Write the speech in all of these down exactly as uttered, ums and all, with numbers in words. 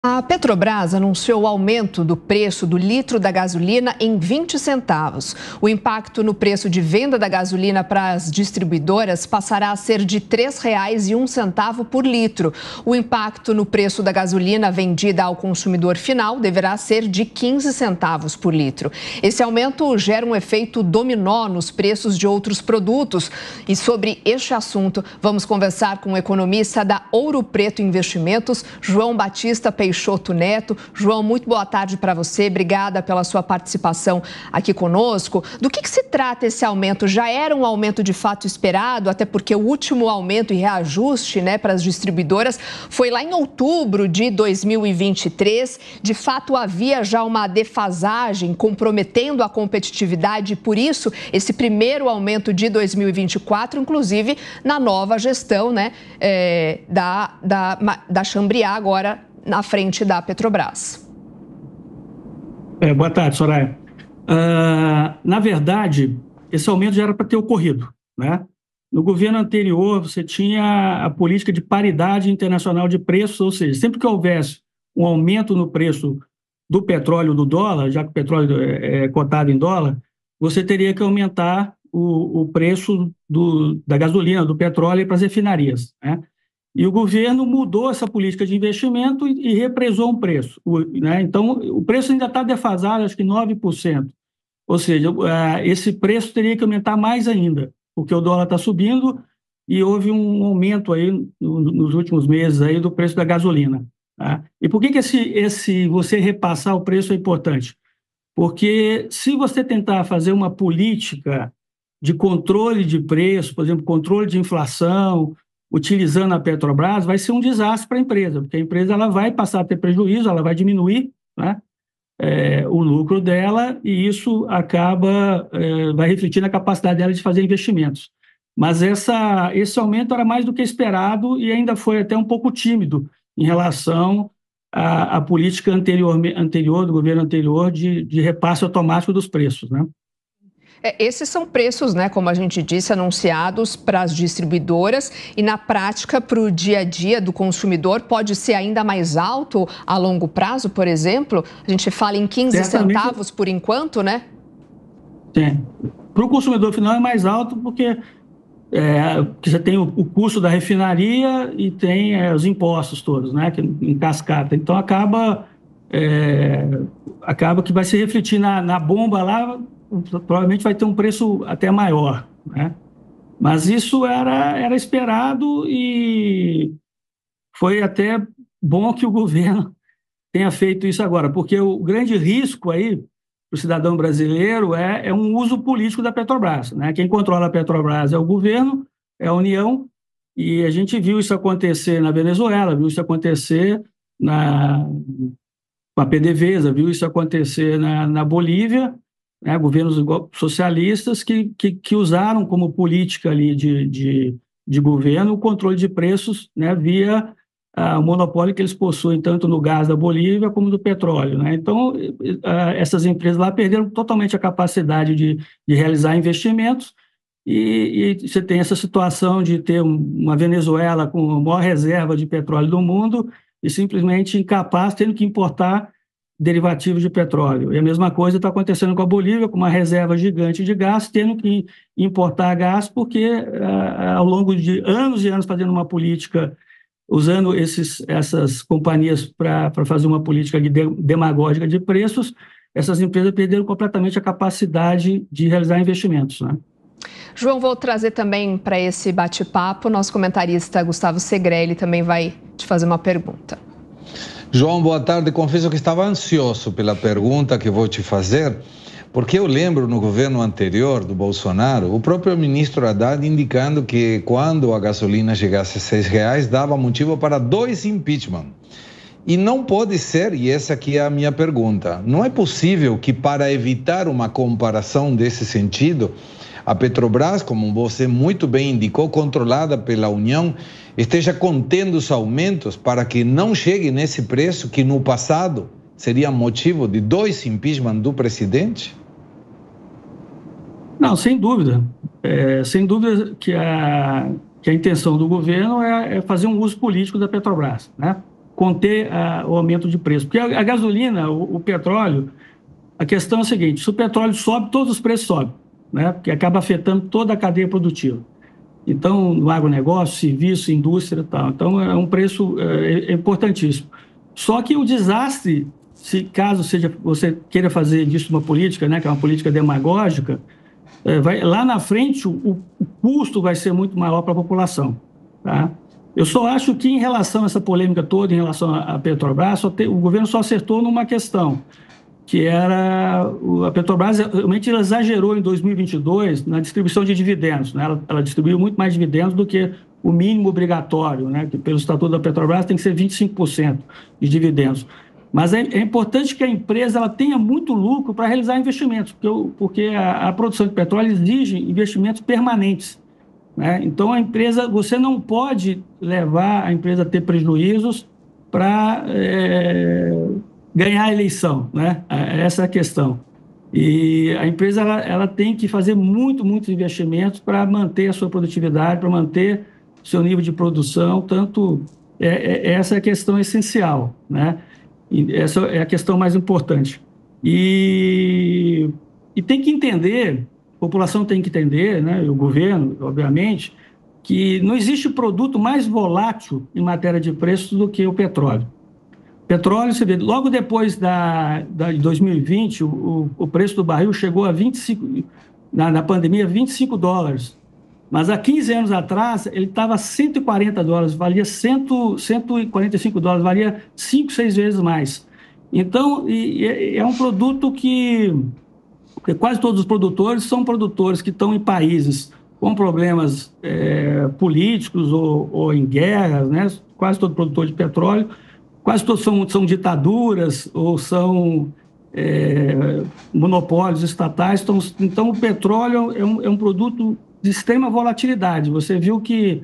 A Petrobras anunciou o aumento do preço do litro da gasolina em vinte centavos. O impacto no preço de venda da gasolina para as distribuidoras passará a ser de três reais e um centavo por litro. O impacto no preço da gasolina vendida ao consumidor final deverá ser de quinze centavos por litro. Esse aumento gera um efeito dominó nos preços de outros produtos. E sobre este assunto, vamos conversar com o economista da Ouro Preto Investimentos, João Batista Peixoto. Peixoto Neto. João, muito boa tarde para você. Obrigada pela sua participação aqui conosco. Do que, que se trata esse aumento? Já era um aumento de fato esperado, até porque o último aumento e reajuste, né, para as distribuidoras foi lá em outubro de dois mil e vinte e três. De fato, havia já uma defasagem comprometendo a competitividade e, por isso, esse primeiro aumento de dois mil e vinte e quatro, inclusive na nova gestão, né, é, da, da, da Chambriá, agora na frente da Petrobras. É, boa tarde, Soraya. Uh, na verdade, esse aumento já era para ter ocorrido, né? No governo anterior, você tinha a política de paridade internacional de preços, ou seja, sempre que houvesse um aumento no preço do petróleo, do dólar, já que o petróleo é, é cotado em dólar, você teria que aumentar o, o preço do, da gasolina, do petróleo para as refinarias, né? E o governo mudou essa política de investimento e, e represou um preço, o, né? Então, o preço ainda está defasado, acho que nove por cento. Ou seja, uh, esse preço teria que aumentar mais ainda, porque o dólar está subindo e houve um aumento aí no, nos últimos meses aí do preço da gasolina, tá? E por que, que esse, esse, você repassar o preço é importante? Porque se você tentar fazer uma política de controle de preço, por exemplo, controle de inflação, utilizando a Petrobras, vai ser um desastre para a empresa, porque a empresa ela vai passar a ter prejuízo, ela vai diminuir, né, é, o lucro dela, e isso acaba, é, vai refletir na capacidade dela de fazer investimentos. Mas essa, esse aumento era mais do que esperado e ainda foi até um pouco tímido em relação à, à política anterior, anterior, do governo anterior, de, de repasse automático dos preços, né? É, esses são preços, né, como a gente disse, anunciados para as distribuidoras e, na prática, para o dia a dia do consumidor, pode ser ainda mais alto a longo prazo, por exemplo? A gente fala em quinze centavos por enquanto, né? Sim. Para o consumidor final é mais alto porque, é, porque você tem o, o custo da refinaria e tem é, os impostos todos, né, que em cascata. Então, acaba, é, acaba que vai se refletir na, na bomba lá, provavelmente vai ter um preço até maior, né? Mas isso era, era esperado e foi até bom que o governo tenha feito isso agora, porque o grande risco aí para o cidadão brasileiro é, é um uso político da Petrobras, né? Quem controla a Petrobras é o governo, é a União, e a gente viu isso acontecer na Venezuela, viu isso acontecer na, com a PDVSA, viu isso acontecer na, na Bolívia, né, governos socialistas que, que, que usaram como política ali de, de, de governo o controle de preços, né, via ah, o monopólio que eles possuem tanto no gás da Bolívia como do petróleo, né? Então, ah, essas empresas lá perderam totalmente a capacidade de, de realizar investimentos e, e você tem essa situação de ter um, uma Venezuela com a maior reserva de petróleo do mundo e simplesmente incapaz, tendo que importar derivativos de petróleo. E a mesma coisa está acontecendo com a Bolívia, com uma reserva gigante de gás, tendo que importar gás, porque ah, ao longo de anos e anos fazendo uma política, usando esses, essas companhias para fazer uma política de demagógica de preços, essas empresas perderam completamente a capacidade de realizar investimentos, né? João, vou trazer também para esse bate-papo, nosso comentarista Gustavo Segrelli também vai te fazer uma pergunta. João, boa tarde. Confesso que estava ansioso pela pergunta que vou te fazer, porque eu lembro no governo anterior do Bolsonaro, o próprio ministro Haddad indicando que quando a gasolina chegasse a seis reais, dava motivo para dois impeachment. E não pode ser, e essa aqui é a minha pergunta, não é possível que para evitar uma comparação desse sentido, a Petrobras, como você muito bem indicou, controlada pela União, esteja contendo os aumentos para que não chegue nesse preço que no passado seria motivo de dois impeachment do presidente? Não, sem dúvida. É, sem dúvida que a, que a intenção do governo é, é fazer um uso político da Petrobras, né? conter a, o aumento de preço. Porque a, a gasolina, o, o petróleo, a questão é a seguinte, se o petróleo sobe, todos os preços sobem, né? Porque acaba afetando toda a cadeia produtiva. Então, no agronegócio, serviço, indústria e tal. Então, é um preço é, é importantíssimo. Só que o desastre, se caso seja, você queira fazer disso uma política, né, que é uma política demagógica, é, vai, lá na frente o, o custo vai ser muito maior para a população. Tá? Eu só acho que, em relação a essa polêmica toda, em relação à Petrobras, só te, o governo só acertou numa questão, que era a Petrobras realmente ela exagerou em dois mil e vinte e dois na distribuição de dividendos, né? ela, ela distribuiu muito mais dividendos do que o mínimo obrigatório, né? Que pelo estatuto da Petrobras tem que ser vinte e cinco por cento de dividendos. Mas é, é importante que a empresa ela tenha muito lucro para realizar investimentos, porque, o, porque a, a produção de petróleo exige investimentos permanentes, né? Então a empresa, você não pode levar a empresa a ter prejuízos para é, ganhar a eleição, né? Essa é a questão. E a empresa ela, ela tem que fazer muito, muitos investimentos para manter a sua produtividade, para manter o seu nível de produção, tanto é, é, essa é a questão essencial, né? E essa é a questão mais importante. E, e tem que entender, a população tem que entender, né? E o governo, obviamente, que não existe produto mais volátil em matéria de preços do que o petróleo. Petróleo, você vê, logo depois da, da, de dois mil e vinte, o, o preço do barril chegou a vinte e cinco, na, na pandemia, vinte e cinco dólares. Mas há quinze anos atrás, ele estava a cento e quarenta dólares, valia cento, cento e quarenta e cinco dólares, valia cinco, seis vezes mais. Então, e, e é um produto que, que quase todos os produtores são produtores que estão em países com problemas é, políticos ou, ou em guerras, né? Quase todo produtor de petróleo. Quase todos são, são ditaduras ou são é, monopólios estatais. Então, então, o petróleo é um, é um produto de extrema volatilidade. Você viu que,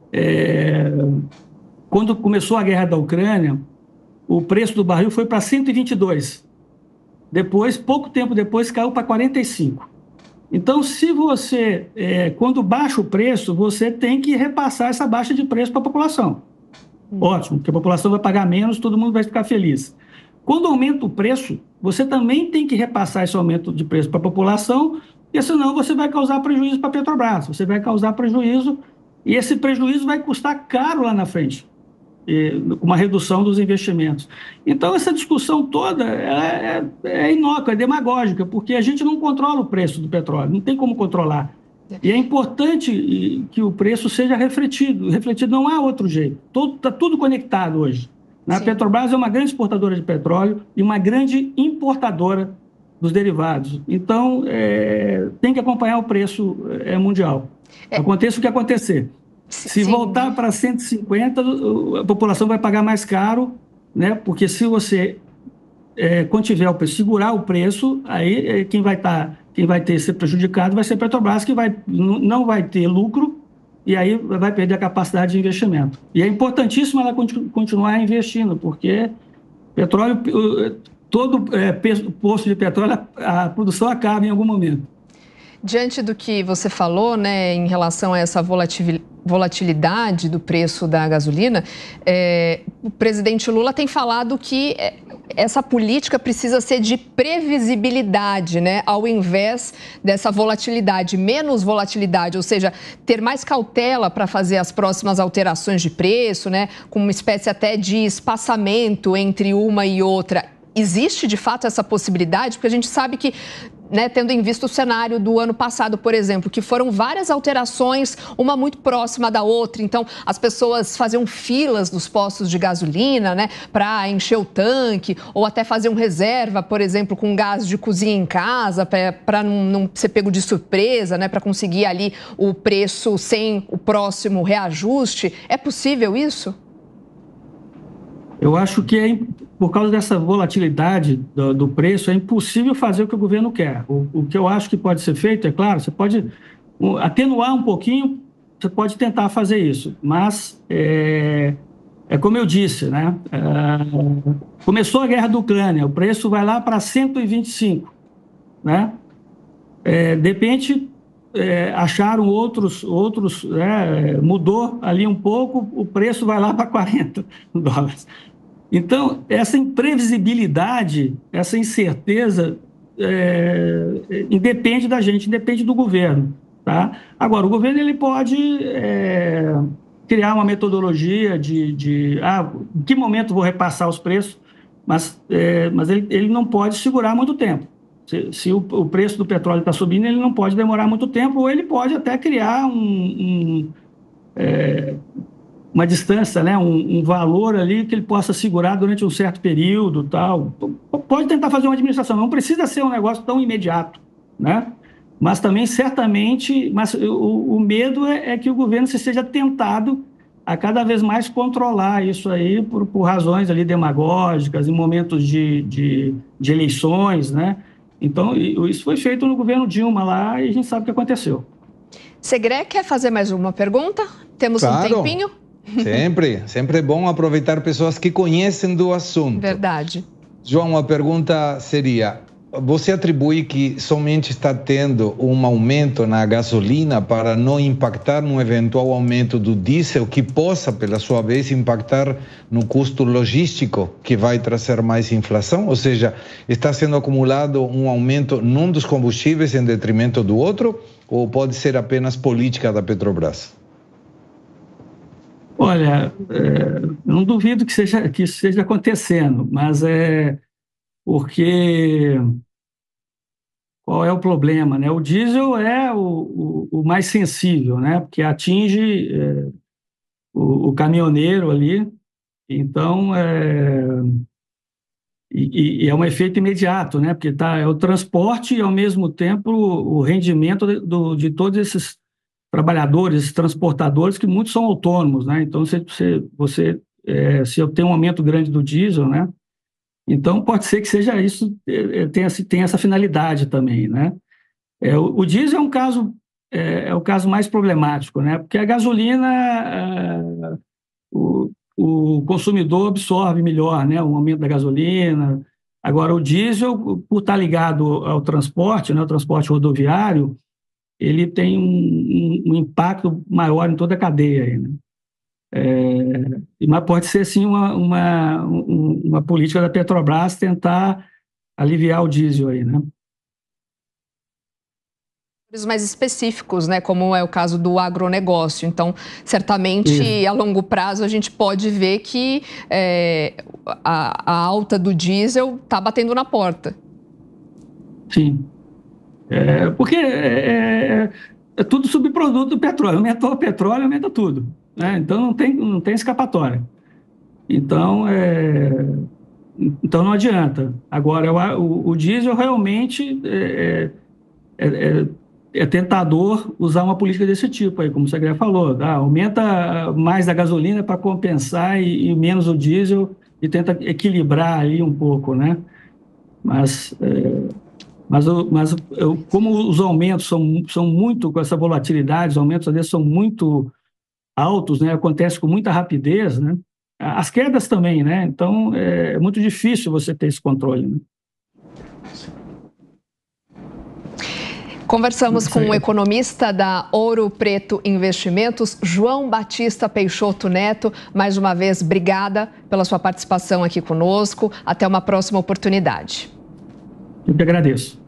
é, quando começou a guerra da Ucrânia, o preço do barril foi para cento e vinte e dois. Depois, pouco tempo depois, caiu para quarenta e cinco. Então, se você, é, quando baixa o preço, você tem que repassar essa baixa de preço para a população. Ótimo, porque a população vai pagar menos, todo mundo vai ficar feliz. Quando aumenta o preço, você também tem que repassar esse aumento de preço para a população, porque senão você vai causar prejuízo para a Petrobras, você vai causar prejuízo, e esse prejuízo vai custar caro lá na frente, com uma redução dos investimentos. Então, essa discussão toda é, é, é inócua, é demagógica, porque a gente não controla o preço do petróleo, não tem como controlar. E é importante que o preço seja refletido. Refletido não há outro jeito. Está tudo conectado hoje. A Petrobras é uma grande exportadora de petróleo e uma grande importadora dos derivados. Então, é, tem que acompanhar o preço é, mundial. É. Aconteça o que acontecer. Se Sim. voltar para cento e cinquenta, a população vai pagar mais caro, né? Porque se você é, contiver o preço, segurar o preço, aí é, quem vai estar... Tá, quem vai ter ser prejudicado vai ser a Petrobras, que vai, não vai ter lucro e aí vai perder a capacidade de investimento. E é importantíssimo ela continuar investindo, porque petróleo, todo é, poço de petróleo, a produção acaba em algum momento. Diante do que você falou, né, em relação a essa volatilidade do preço da gasolina, é, o presidente Lula tem falado que essa política precisa ser de previsibilidade, né, ao invés dessa volatilidade, menos volatilidade, ou seja, ter mais cautela para fazer as próximas alterações de preço, né, com uma espécie até de espaçamento entre uma e outra. Existe, de fato, essa possibilidade? Porque a gente sabe que, né, tendo em vista o cenário do ano passado, por exemplo, que foram várias alterações, uma muito próxima da outra. Então, as pessoas faziam filas dos postos de gasolina, né, para encher o tanque, ou até faziam reserva, por exemplo, com gás de cozinha em casa, para não, não ser pego de surpresa, né, para conseguir ali o preço sem o próximo reajuste. É possível isso? Eu acho que, é, por causa dessa volatilidade do, do preço, é impossível fazer o que o governo quer. O, o que eu acho que pode ser feito, é claro, você pode atenuar um pouquinho, você pode tentar fazer isso, mas é, é como eu disse, né? É, começou a guerra da Ucrânia, o preço vai lá para cento e vinte e cinco, né? É, de repente, é, acharam outros, outros é, mudou ali um pouco, o preço vai lá para quarenta dólares. Então, essa imprevisibilidade, essa incerteza, é, independe da gente, independe do governo. Tá? Agora, o governo ele pode é, criar uma metodologia de, de ah, em que momento vou repassar os preços, mas, é, mas ele, ele não pode segurar muito tempo. Se, se o, o preço do petróleo está subindo, ele não pode demorar muito tempo, ou ele pode até criar um, um, é, uma distância, né, um, um valor ali que ele possa segurar durante um certo período, tal. Pode tentar fazer uma administração, não precisa ser um negócio tão imediato, né? Mas também, certamente, mas o, o medo é, é que o governo se seja tentado a cada vez mais controlar isso aí por, por razões ali demagógicas, em momentos de, de, de eleições, né? Então, isso foi feito no governo Dilma lá e a gente sabe o que aconteceu. Segré, quer fazer mais uma pergunta? Temos claro. um tempinho? Sempre, sempre é bom aproveitar pessoas que conhecem do assunto. Verdade. João, a pergunta seria, você atribui que somente está tendo um aumento na gasolina para não impactar num eventual aumento do diesel que possa, pela sua vez, impactar no custo logístico que vai trazer mais inflação? Ou seja, está sendo acumulado um aumento num dos combustíveis em detrimento do outro? Ou pode ser apenas política da Petrobras? Olha, é, não duvido que, seja, que isso esteja acontecendo, mas é porque... Qual é o problema, né? O diesel é o, o, o mais sensível, né? Porque atinge é, o, o caminhoneiro ali, então é, e, e é um efeito imediato, né? Porque tá, é o transporte e ao mesmo tempo o, o rendimento de, do, de todos esses trabalhadores, esses transportadores, que muitos são autônomos, né? Então, se você, você é, se eu tenho um aumento grande do diesel, né? Então, pode ser que seja isso, tenha, tenha essa finalidade também, né? É, o, o diesel é um caso, é, é o caso mais problemático, né? Porque a gasolina, é, o, o consumidor absorve melhor, né? O aumento da gasolina. Agora, o diesel, por estar ligado ao transporte, né? O transporte rodoviário, ele tem um, um, um impacto maior em toda a cadeia aí, né? É, mas pode ser, sim, uma, uma, uma política da Petrobras tentar aliviar o diesel aí, né? Mais específicos, né, como é o caso do agronegócio. Então, certamente, Isso. a longo prazo, a gente pode ver que é, a, a alta do diesel está batendo na porta. Sim. É, porque é, é, é tudo subproduto do petróleo. Aumentou o petróleo, aumenta tudo. Né? Então, não tem, não tem escapatória. Então, é, então não adianta. Agora, o, o diesel realmente é, é, é, é tentador usar uma política desse tipo, aí, como o Segré falou. Tá? Aumenta mais a gasolina para compensar e, e menos o diesel e tenta equilibrar aí um pouco, né? Mas... É, Mas, mas eu, como os aumentos são, são muito, com essa volatilidade, os aumentos às vezes são muito altos, né? Acontece com muita rapidez, né? As quedas também, né? Então, é muito difícil você ter esse controle, né? Conversamos com o economista da Ouro Preto Investimentos, João Batista Peixoto Neto. Mais uma vez, obrigada pela sua participação aqui conosco. Até uma próxima oportunidade. Eu que agradeço.